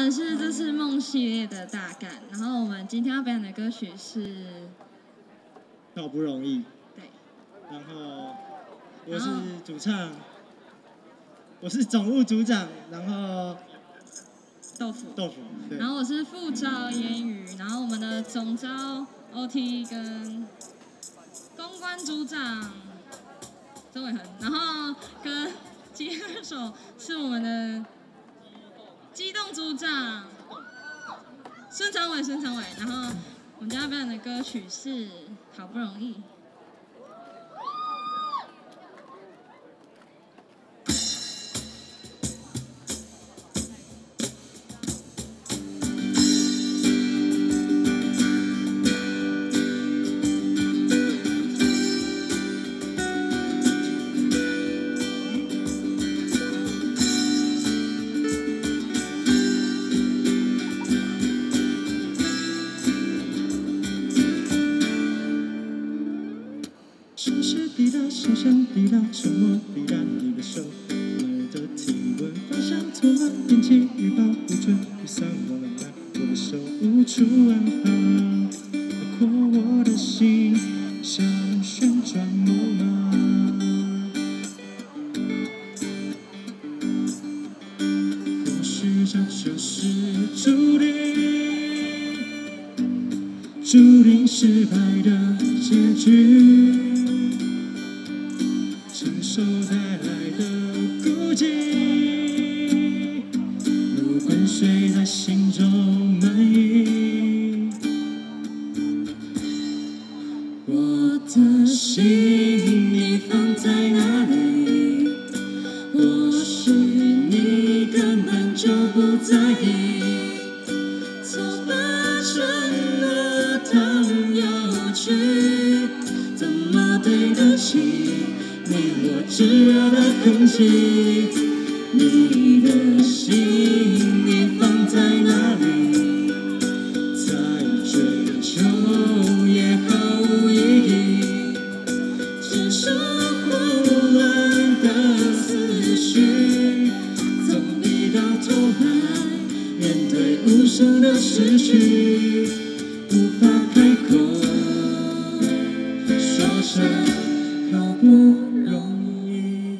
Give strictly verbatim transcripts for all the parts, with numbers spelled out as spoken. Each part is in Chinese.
们是这次梦系列的大干，然后我们今天要表演的歌曲是好不容易。 对。 然后我是主唱，我是总务组长，然后豆腐。 豆腐。对。 然后我是副招烟雨，然后我们的总招 O T 跟公关组长周伟恒，然后跟吉他手是我们的机动组长孙长伟，孙长伟。然后我们今天要表演的歌曲是《好不容易》。 深深滴答，深深滴答，沉默滴答，你的手慢慢的体温，方向错了，天气预报不准，雨伞忘了拿，我的手无处安放，划过我的心，像旋转木马。或许这就是注定，注定失败的结局。承受带来的孤寂，如滚水在心中漫溢。我的心你放在哪里？或许你根本就不在意。错把承诺当有趣，怎么对得起你我炙热的痕迹？你的心你放在哪里？再追求也毫无意义，只是混乱的思绪，总比到头来面对无声的失去，无法开口说声好不容易。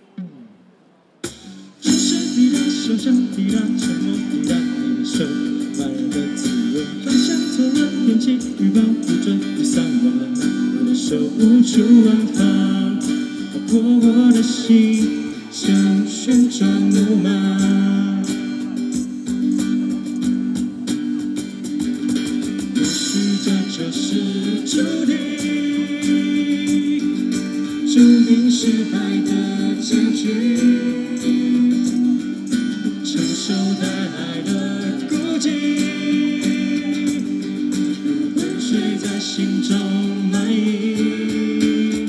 深深滴答，深深滴答，沉默滴答，你的手慢热的体温，方向错了，天气预报不准，雨伞忘了拿，我的手无处安放，划过我的心，像旋转木马。或许这就是注定，注定失败的结局，承受带来的孤寂，如滚水在心中漫溢。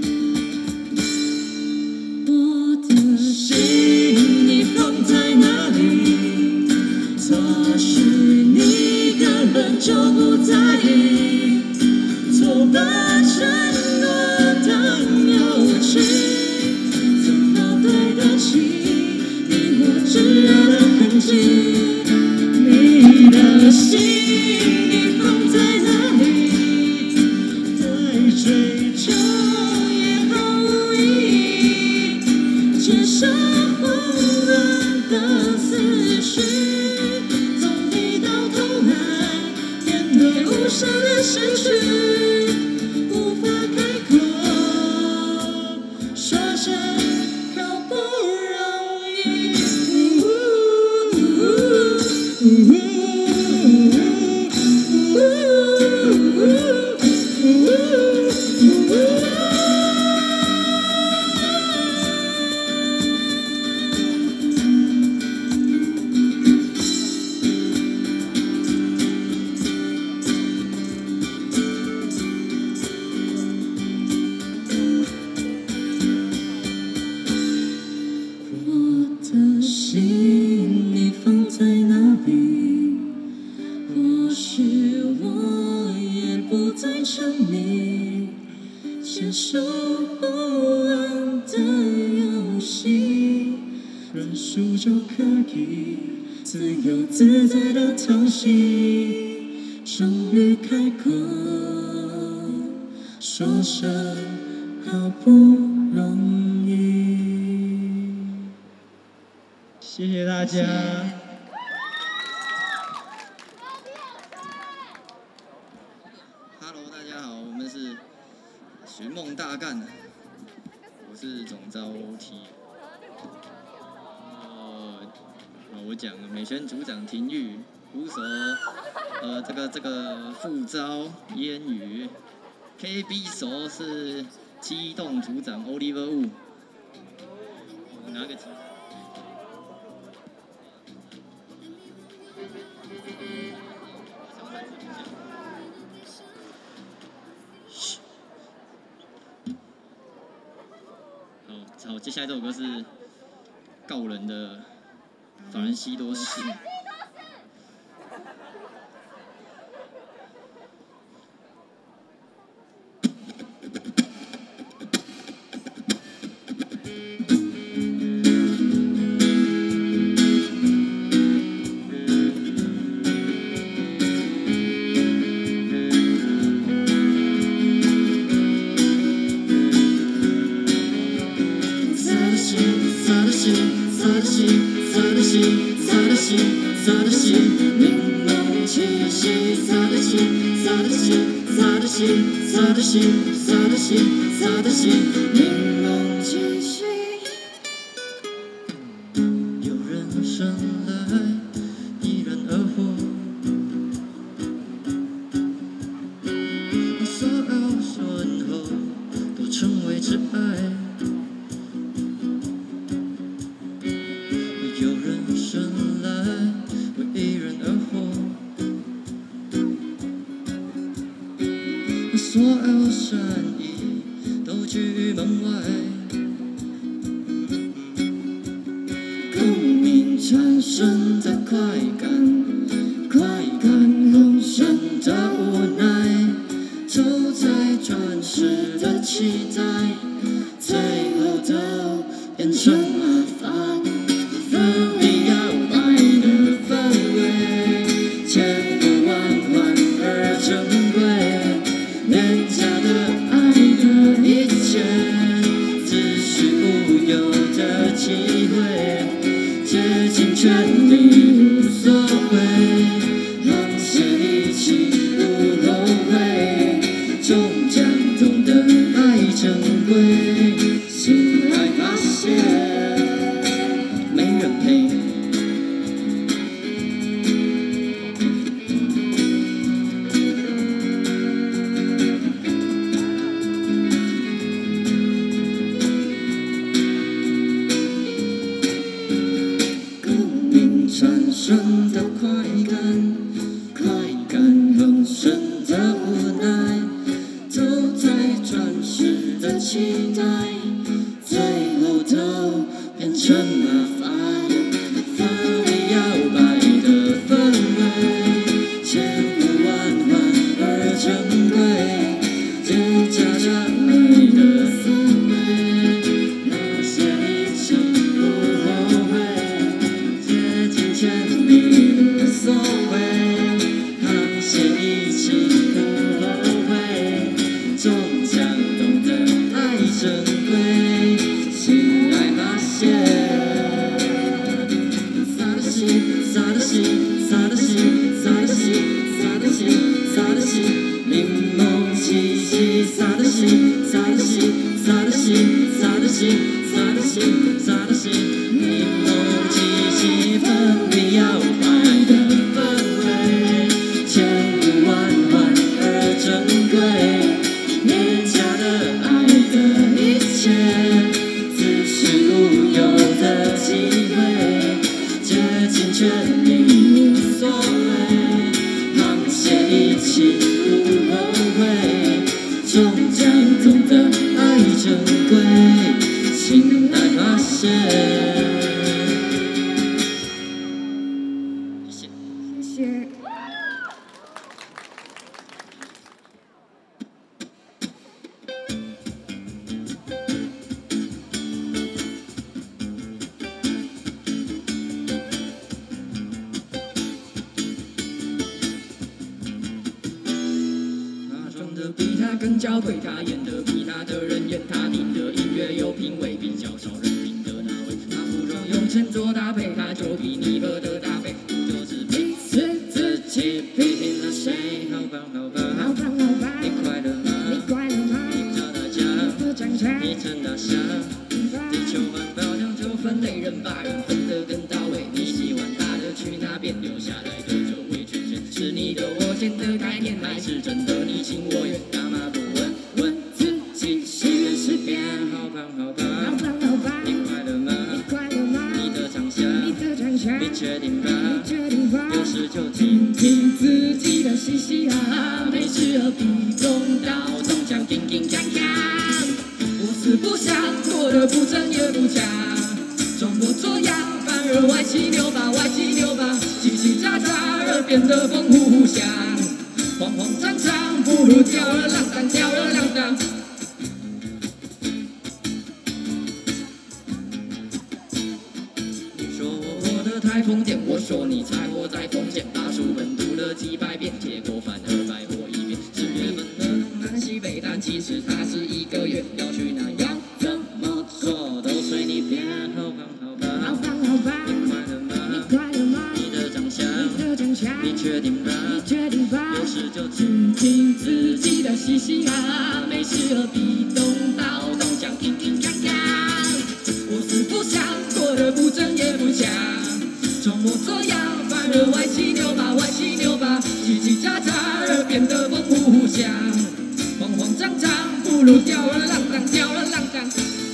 我的心你放在哪里？或许你根本就不在意。错把承诺当有趣，怎么对得起你我炙热的痕迹？你的心你放在哪里？再追求也毫无意义，只剩混乱的思绪，总比到头来面对无声的失去，无法开口说声好不容易。我的心你放在哪里？或许我也不再沉迷，接受不安的游戏，认输就可以， 自由自在的偷袭，终于开口说声好不容易。谢谢大家。Hello， 大家好，我们是寻梦大干，我是总召 O T。呃，我讲了，美宣组长廷玉，鼓手，呃，这个这个副招烟雨 ，K B 手是机动组长 Oliver Wu。我拿个吉他。好，接下来这首歌是告人的法兰西多士。有人生来一人而活，所有顺后都成为挚爱。有人生来为一人而活，所有善意都拒于门外。共鸣产生的快感，快感横生的无奈，走在转世的期待，最后都变成麻烦。分离摇摆的氛围，千呼万唤而珍贵，廉价的爱的一切，只需无有的机会。竭尽全力无所谓，沆瀣一气不后悔，终将懂得爱珍贵，醒来发现没人陪。产生的快感，快感横生的无奈，走在转世的期待，最后都变成麻烦。分离摇摆的氛围，千呼万唤而珍贵，结痂着美的思维，那些一起不后悔。全力无所谓，沆瀣一气不后悔，终将懂得爱珍贵，醒来发现。撒的西，撒的西，撒的西，撒的西，撒的西，撒的西，柠檬气息，撒的西，撒的西，撒的西，撒的西，撒的西，撒的西，柠檬气息分离摇摆的氛围，千呼万唤而珍贵，廉价的爱的一切，只是无有的机会，竭尽全力无所谓，沆瀣一气不后悔，终将懂得爱珍贵，醒来发现。 更娇贵，他演得比他的人演，他听的音乐有品味，比较少人听的那位。他服装用钱做搭配，他就比你合的搭配，不就是彼此自己批评了谁？好棒好棒，好棒好棒，你快乐吗？你快乐吗？你找大家，你真大侠，地球满漂亮就分类人，把人分得更到位。你喜欢他的去那边，留下来的就会出现，是你的我见的概念，还是真的你情我愿？干嘛不问问自己？心愿是变，好棒好棒，好棒好棒，你快乐吗？你快乐吗？你的长相，你的长相，你确定吧？你确定吧？有事就听听自己的嘻嘻哈哈，没事何必动刀动枪，叮叮锵锵。不思不想，过得不正也不假，装模作样，反而歪七扭八，歪七扭八，叽叽喳喳，而变得风呼呼响，慌慌张张，不如吊儿郎当，吊儿郎当。你说我活得太疯癫，我说你才活在封建，把书本读了几百遍，结果反而白活一遍。十月份的东南西北，但其实它是一个月，要去哪要怎么做都随你便，好棒好棒，好棒好棒，你快乐吗？你快乐吗？你的长相，你的长相，你确定吧？你确定吧？有事就听听自己的嘻嘻哈哈，没事何必动刀动枪，叮叮锵锵。不思不想，过得不正也不假，装模作样，反而歪七扭八，歪七扭八，叽叽喳喳，而变得风呼呼响，慌慌张张，不如吊儿郎当，吊儿郎当。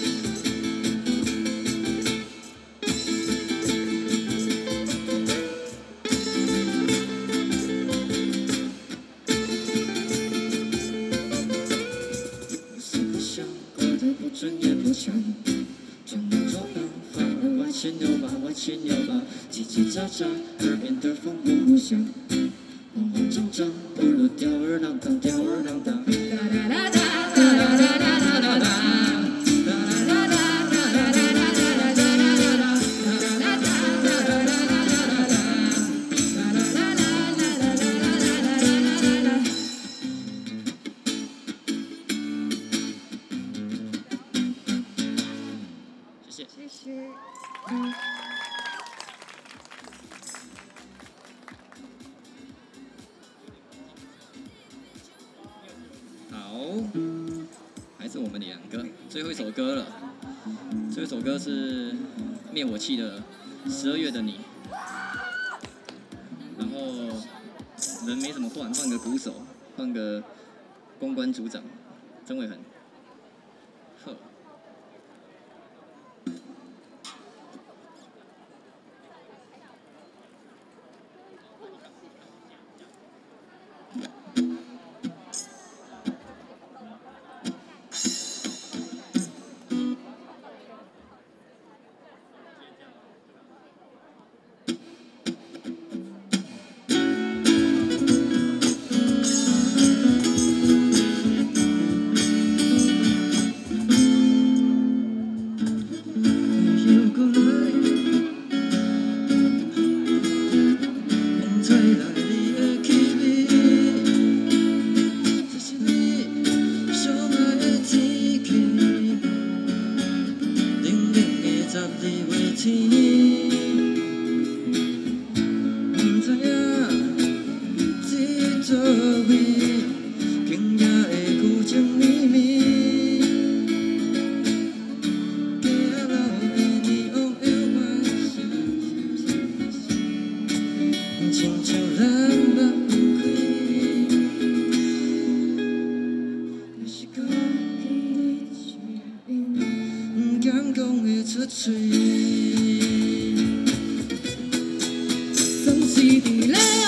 不思不想，过得不正也不假，装模作样，反而歪七扭八，歪七扭八，叽叽喳喳，而变得风呼呼响，慌慌张张，不如吊儿郎当，吊儿郎当。哒哒哒哒哒哒哒哒哒哒。谢谢。谢谢。嗯。好，还是我们两个最后一首歌了。最后一首歌是灭火器的《十二月的你》。然后人没怎么换，换个鼓手，换个公关组长，曾伟恒。呵。总是伫咧。